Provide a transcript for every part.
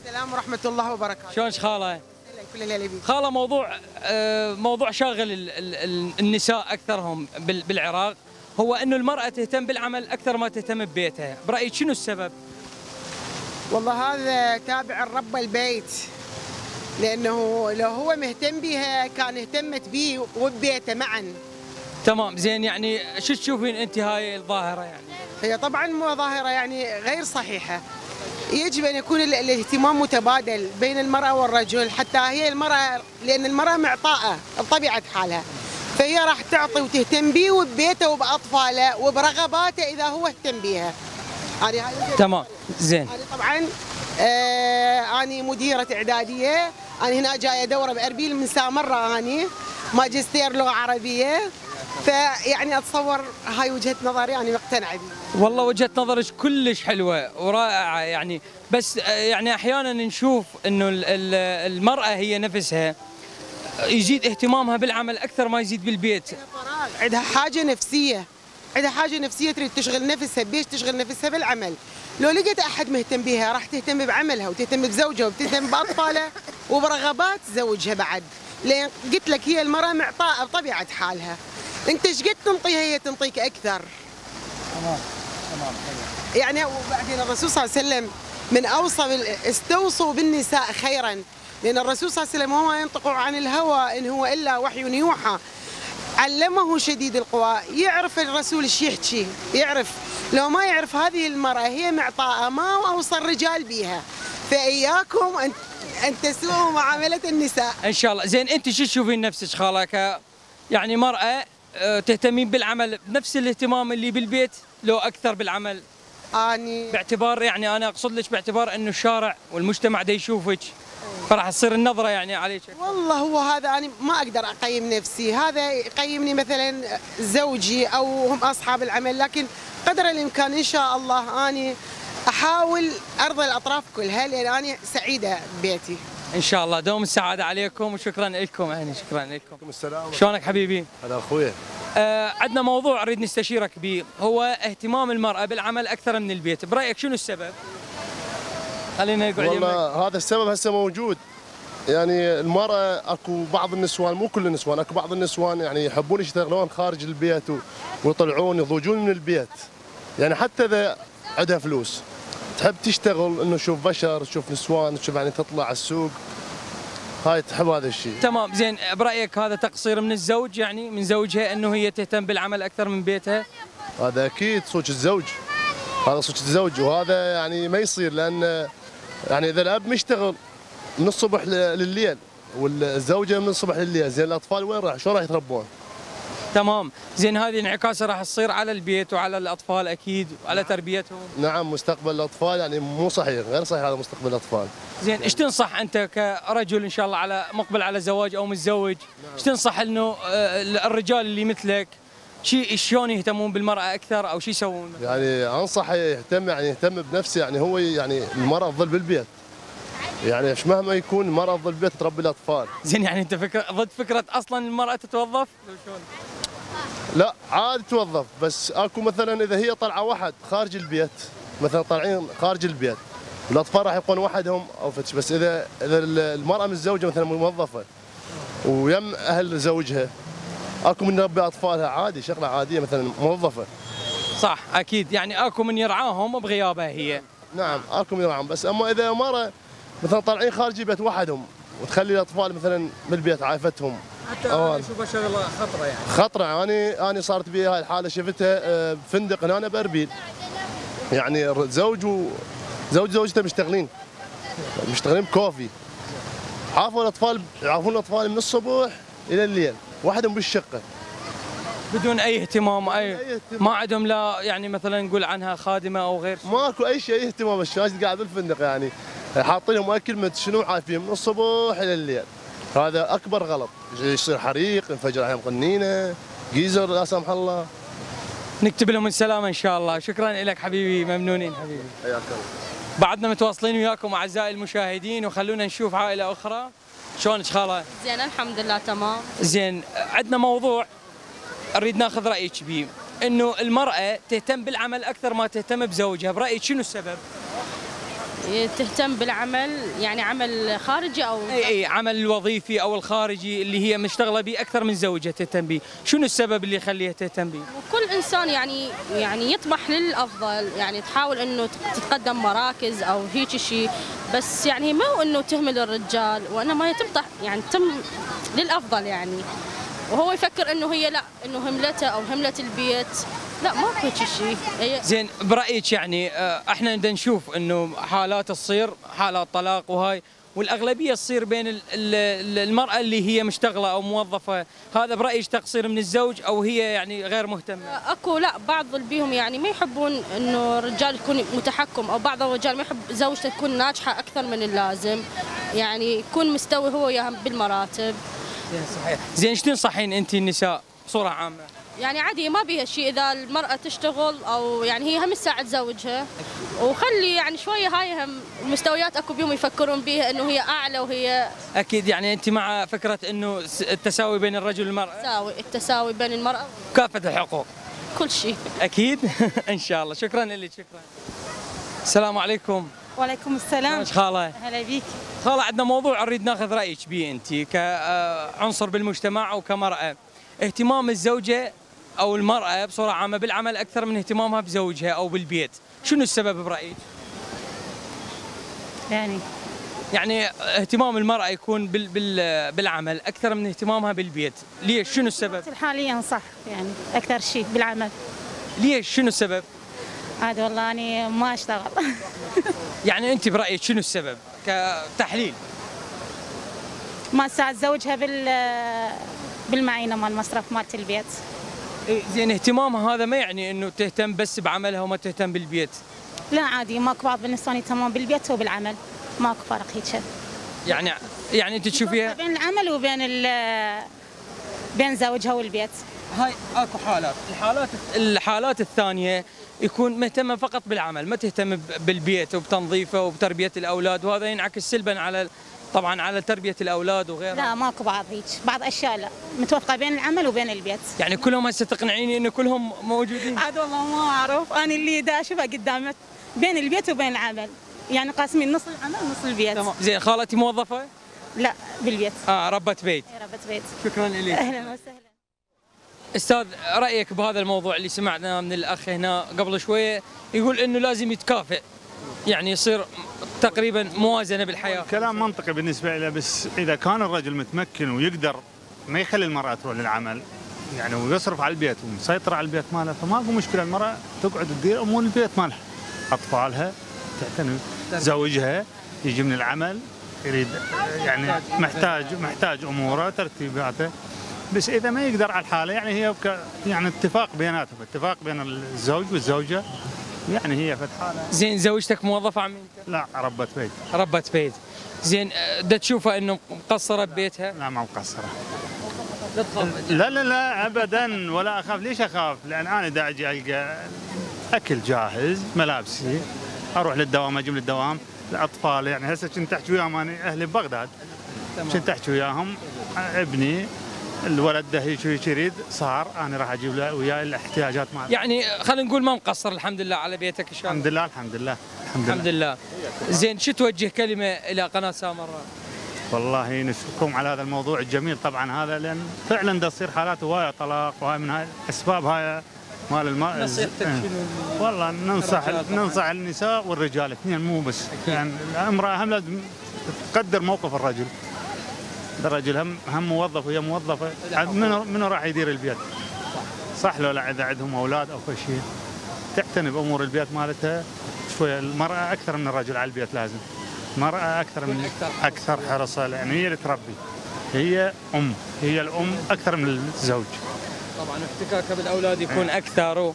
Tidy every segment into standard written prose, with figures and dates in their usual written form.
السلام ورحمة الله وبركاته. شلونك خاله؟ كل اللي بيه. خاله موضوع شاغل النساء اكثرهم بالعراق، هو انه المراه تهتم بالعمل اكثر ما تهتم ببيتها، برايك شنو السبب؟ والله هذا تابع الرب البيت، لأنه لو هو مهتم بها كان اهتمت به وببيته معا. تمام، زين يعني شو تشوفين انت هاي الظاهره يعني؟ هي طبعا مو ظاهرة يعني غير صحيحة. يجب أن يكون الاهتمام متبادل بين المرأة والرجل، حتى هي المرأة لأن المرأة معطاءة بطبيعة حالها، فهي راح تعطي وتهتم به وببيته وبأطفاله وبرغباته إذا هو اهتم بها. تمام، زين. أنا طبعا أنا مديرة إعدادية، أنا هنا جاية دورة بأربيل من سامرة، أنا ماجستير لغة عربية، فيعني أتصور هاي وجهة نظري، أنا مقتنعة بها. والله وجهة نظرك كلش حلوة ورائعة يعني، بس يعني أحيانا نشوف إنه المرأة هي نفسها يزيد اهتمامها بالعمل أكثر ما يزيد بالبيت. عندها حاجة نفسية، عندها حاجة نفسية تريد تشغل نفسها، بيش تشغل نفسها بالعمل. لو لقيت أحد مهتم بها راح تهتم بعملها وتهتم بزوجها وتهتم بأطفالها وبرغبات زوجها بعد، لأن قلت لك هي المرأة معطاءة بطبيعة حالها، أنت ايش قد تنطيها هي تنطيك أكثر. تمام. يعني وبعدين الرسول صلى الله عليه وسلم من أوصى استوصوا بالنساء خيرا، لأن الرسول صلى الله عليه وسلم وما ينطق عن الهوى إن هو إلا وحي يوحى، علمه شديد القوى، يعرف الرسول ايش يحكي، يعرف. لو ما يعرف هذه المرأة هي معطاءة ما أوصى الرجال بيها، فإياكم أن تسوءوا معاملة النساء. إن شاء الله. زين، أنت شو تشوفين نفسك خالة يعني مرأة تهتمين بالعمل بنفس الاهتمام اللي بالبيت لو أكثر بالعمل؟ باعتبار يعني أنا أقصد لك باعتبار إنه الشارع والمجتمع دا يشوفك، فراح تصير النظرة يعني عليك. والله هو هذا أنا ما أقدر أقيم نفسي، هذا يقيمني مثلا زوجي أو هم أصحاب العمل، لكن قدر الإمكان إن شاء الله أنا أحاول أرضي الأطراف كلها، لأن أنا سعيدة ببيتي. ان شاء الله. دوم السعاده عليكم وشكرا لكم. يعني شكرا لكم. السلام. شلونك حبيبي؟ هلا اخويا. عندنا موضوع اريد نستشيرك به، هو اهتمام المراه بالعمل اكثر من البيت، برايك شنو السبب؟ خلينا نقعد والله هذا السبب هسه موجود، يعني المراه اكو بعض النسوان، مو كل النسوان، اكو بعض النسوان يعني يحبون يشتغلون خارج البيت ويطلعون يضوجون من البيت، يعني حتى اذا عندها فلوس تحب تشتغل، انه تشوف بشر، تشوف نسوان، تشوف يعني تطلع على السوق، هاي تحب هذا الشيء. تمام، زين. برايك هذا تقصير من الزوج، يعني من زوجها انه هي تهتم بالعمل اكثر من بيتها؟ هذا اكيد صوت الزوج، هذا صوت الزوج، وهذا يعني ما يصير، لان يعني اذا الاب مشتغل من الصبح لليل والزوجه من الصبح لليل، زين الاطفال وين راح؟ شلون راح يتربون؟ تمام، زين. هذه انعكاسه راح تصير على البيت وعلى الاطفال اكيد وعلى تربيتهم. نعم، مستقبل الاطفال يعني مو صحيح، غير صحيح هذا مستقبل الاطفال. زين، ايش تنصح انت كرجل ان شاء الله على مقبل على زواج او متزوج؟ ايش تنصح انه الرجال اللي مثلك شلون يهتمون بالمراه اكثر او شو يسوون؟ يعني انصحه يهتم، يعني يهتم بنفسه، يعني هو يعني المراه تظل بالبيت، يعني مهما يكون المراه تظل بالبيت تربي الاطفال. زين، يعني انت ضد فكره اصلا المراه تتوظف؟ شلون؟ لا عادي توظف، بس اكو مثلا اذا هي طلعه واحد خارج البيت، مثلا طالعين خارج البيت والاطفال راح يبقون وحدهم او فتش، بس اذا المراه متزوجه مثلا موظفه ويم اهل زوجها، اكو من يربي اطفالها عادي، شغله عاديه مثلا موظفه. صح، اكيد، يعني اكو من يرعاهم بغيابها هي. نعم اكو من يرعاهم، بس اما اذا مرة مثلا طالعين خارج البيت وحدهم وتخلي الاطفال مثلا بالبيت عايفتهم، حتى انا اشوفها شغله خطره يعني. خطره. انا صارت بي هاي الحاله، شفتها بفندق هنا باربيل، يعني زوجته مشتغلين بكوفي، يعرفون الاطفال من الصبح الى الليل وحدهم بالشقه بدون اي اهتمام، ما عندهم لا يعني مثلا نقول عنها خادمه او غير شيء. ماكو اي شيء اهتمام، الشاشه قاعد بالفندق يعني حاطين لهم اكل شنو عارفين من الصبح الى الليل. هذا اكبر غلط، يصير حريق، ينفجر عليهم قنينه، جيزر لا سمح الله. نكتب لهم السلامه ان شاء الله. شكرا لك حبيبي، ممنونين حبيبي. حياك الله. بعدنا متواصلين وياكم اعزائي المشاهدين، وخلونا نشوف عائله اخرى. شلونك خاله؟ زين الحمد لله تمام. زين، عندنا موضوع اريد ناخذ رايك به، انه المراه تهتم بالعمل اكثر ما تهتم بزوجها، برايك شنو السبب؟ تهتم بالعمل، يعني عمل خارجي او اي عمل الوظيفي او الخارجي اللي هي مشتغله به اكثر من زوجها تهتم به، شنو السبب اللي يخليها تهتم به؟ كل انسان يعني يطمح للافضل، يعني تحاول انه تتقدم مراكز او هيك شيء، بس يعني مو انه تهمل الرجال، وانما هي تمطح يعني تم للافضل يعني، وهو يفكر انه هي لا، انه هملته او همله البيت، لا ماكو هيك شيء. زين برايك يعني احنا بدنا نشوف انه حالات تصير حالات طلاق وهاي، والاغلبيه تصير بين المراه اللي هي مشتغله او موظفه، هذا برايك تقصير من الزوج او هي يعني غير مهتمه؟ اكو لا بعض بيهم يعني ما يحبون انه الرجال يكون متحكم، او بعض الرجال ما يحب زوجته تكون ناجحه اكثر من اللازم، يعني يكون مستوي هو وياها بالمراتب. صحيح. زين ايش تنصحين انت النساء بصوره عامه؟ يعني عادي ما بيها شيء اذا المراه تشتغل، او يعني هي هم تساعد زوجها، وخلي يعني شويه هاي هم المستويات اكو بيهم يفكرون بيها انه هي اعلى وهي اكيد. يعني انت مع فكره انه التساوي بين الرجل والمراه؟ التساوي بين المراه وكافه الحقوق كل شيء اكيد. ان شاء الله. شكرا لك. شكرا. السلام عليكم. وعليكم السلام. خاله. هلا بيك. خاله عندنا موضوع نريد ناخذ رايك به انت كعنصر بالمجتمع او كمراه، اهتمام الزوجه او المراه بصوره عامه بالعمل اكثر من اهتمامها بزوجها او بالبيت، شنو السبب برايك؟ يعني اهتمام المراه يكون بالعمل اكثر من اهتمامها بالبيت، ليش؟ شنو السبب؟ حاليا صح، يعني اكثر شيء بالعمل. ليش؟ شنو السبب؟ عاد والله اني ما اشتغل. يعني انت برايك شنو السبب كتحليل؟ ما تساعد زوجها بالمعينه مال المصرف مالت البيت. زين اهتمامها هذا ما يعني انه تهتم بس بعملها وما تهتم بالبيت؟ لا عادي، ماكو بعض النسوان يهتمون بالبيت وبالعمل، ماكو فرق هيك. يعني انت تشوفيها بين العمل وبين بين زوجها والبيت. هاي اكو الحالات الثانيه يكون مهتمه فقط بالعمل، ما تهتم بالبيت وبتنظيفه وبتربيه الاولاد، وهذا ينعكس سلبا طبعا على تربيه الاولاد وغيرها. لا ماكو بعض هيك، بعض اشياء لا متوفقه بين العمل وبين البيت. يعني كلهم هسه تقنعيني انه كلهم موجودين؟ عاد والله ما اعرف، انا اللي دا اشوفها قدامي بين البيت وبين العمل، يعني قاسمين نص العمل ونص البيت. تمام. زين خالتي موظفه؟ لا بالبيت. ربة بيت. ربة بيت. شكرا لك. اهلا وسهلا. استاذ رايك بهذا الموضوع اللي سمعنا من الاخ هنا قبل شويه، يقول انه لازم يتكافئ، يعني يصير تقريبا موازنه بالحياه. كلام منطقي بالنسبه له، بس اذا كان الرجل متمكن ويقدر ما يخلي المراه تروح للعمل يعني ويصرف على البيت ومسيطر على البيت ماله، فماكو مشكله المراه تقعد تدير امور البيت مالها، اطفالها تعتني، زوجها يجي من العمل يريد يعني محتاج اموره ترتيباته، بس اذا ما يقدر على الحاله يعني هي يعني اتفاق بيناتهم، اتفاق بين الزوج والزوجه، يعني هي فتحانه. زين زوجتك موظفه عمي انت؟ لا ربة بيت. ربة بيت. زين دا تشوفها انه مقصره ببيتها؟ لا ما مقصره. لا تخاف؟ لا ابدا ولا اخاف، ليش اخاف؟ لان انا دا اجي القى اكل جاهز، ملابسي، اروح للدوام اجيب للدوام، الاطفال يعني هسه كنت احكي وياهم، انا اهلي ببغداد كنت احكي وياهم، ابني الولد ده هيك يريد صار انا راح اجيب له وياه الاحتياجات مالته. يعني خلينا نقول ما مقصر الحمد لله على بيتك ان شاء الله. الحمد لله. الحمد لله. زين شو توجه كلمه الى قناه سامراء؟ والله نشكركم على هذا الموضوع الجميل طبعا هذا، لان فعلا تصير حالات هوايه طلاق، وهاي من هاي الاسباب هاي مال الماء. نصيحتك شنو؟ والله ننصح النساء والرجال اثنين، مو بس يعني الامراه هم لازم تقدر موقف الرجل. الرجل هم موظف وهي موظفه، منو راح يدير البيت؟ صح لو لا اذا عندهم اولاد او شيء تعتني بامور البيت مالتها شويه. المراه اكثر من الرجل على البيت، لازم المراه اكثر حرصا، لان هي اللي تربي، هي الام اكثر من الزوج. طبعا احتكاكها بالاولاد يكون اكثر،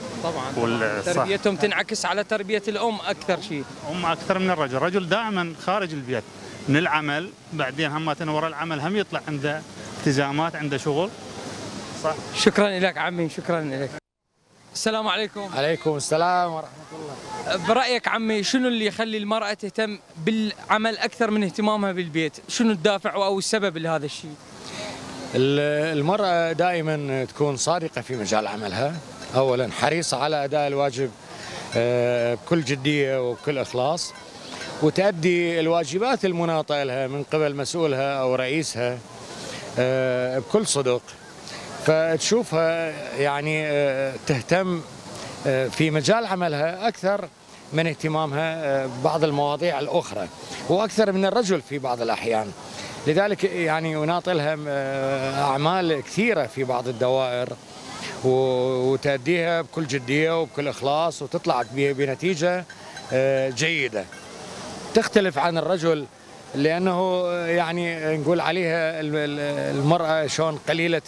طبعا تربيتهم تنعكس على تربيه الام اكثر شيء. اكثر من الرجل، الرجل دائما خارج البيت من العمل، بعدين هم ورا العمل هم يطلع عنده التزامات، عنده شغل. صح. شكرا لك عمي، شكرا لك. السلام عليكم. عليكم السلام ورحمة الله. برأيك عمي شنو اللي يخلي المرأة تهتم بالعمل أكثر من اهتمامها بالبيت؟ شنو الدافع أو السبب لهذا الشيء؟ المرأة دائما تكون صادقة في مجال عملها، أولا حريصة على أداء الواجب بكل جدية وبكل إخلاص، وتؤدي الواجبات المناطة لها من قبل مسؤولها أو رئيسها بكل صدق. فتشوفها يعني تهتم في مجال عملها أكثر من اهتمامها ببعض المواضيع الأخرى، وأكثر من الرجل في بعض الأحيان. لذلك يعني يناط لها أعمال كثيرة في بعض الدوائر وتأديها بكل جدية وبكل إخلاص، وتطلع بنتيجة جيدة تختلف عن الرجل، لأنه يعني نقول عليها المرأة شلون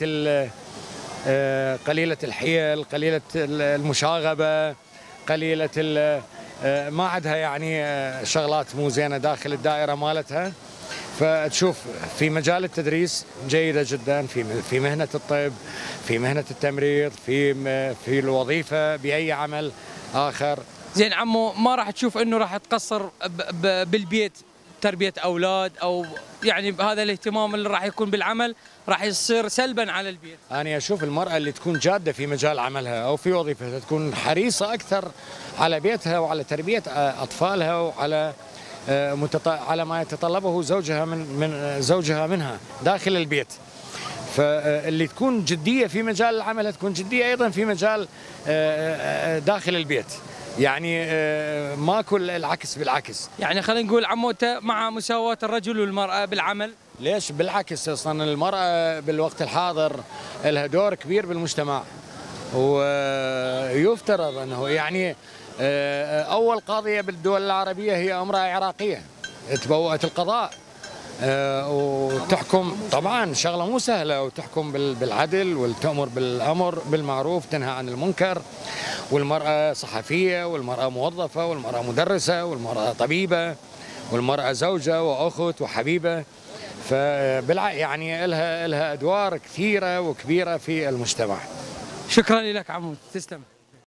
قليلة الحيل، قليلة المشاغبة، قليلة ما عندها يعني شغلات مو زينة داخل الدائرة مالتها. فتشوف في مجال التدريس جيدة جدا، في مهنة الطب، في مهنة التمريض، في الوظيفة، بأي عمل آخر. زين عمو، ما راح تشوف انه راح تقصر بالبيت تربية اولاد، او يعني بهذا الاهتمام اللي راح يكون بالعمل راح يصير سلبا على البيت؟ انا اشوف المرأة اللي تكون جادة في مجال عملها او في وظيفتها تكون حريصة اكثر على بيتها وعلى تربية اطفالها وعلى على ما يتطلبه زوجها من زوجها منها داخل البيت. فاللي تكون جدية في مجال العمل تكون جدية أيضا في مجال داخل البيت، يعني ماكو العكس بالعكس. يعني خلينا نقول عمو أنت مع مساواة الرجل والمرأة بالعمل؟ ليش؟ بالعكس، أصلا المرأة بالوقت الحاضر لها دور كبير بالمجتمع، ويفترض أنه يعني أول قاضية بالدول العربية هي امرأة عراقية تبوأت القضاء، وتحكم طبعا شغله مو سهله، وتحكم بالعدل وتأمر بالامر بالمعروف تنهى عن المنكر. والمراه صحفيه، والمراه موظفه، والمراه مدرسه، والمراه طبيبه، والمراه زوجه واخت وحبيبه. يعني لها ادوار كثيره وكبيره في المجتمع. شكرا لك عمو، تسلم.